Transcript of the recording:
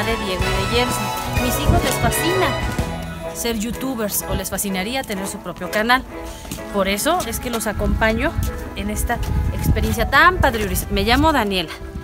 de Diego y de Gerson. Mis hijos les fascina ser youtubers o les fascinaría tener su propio canal. Por eso es que los acompaño en esta experiencia tan padre. Me llamo Daniela.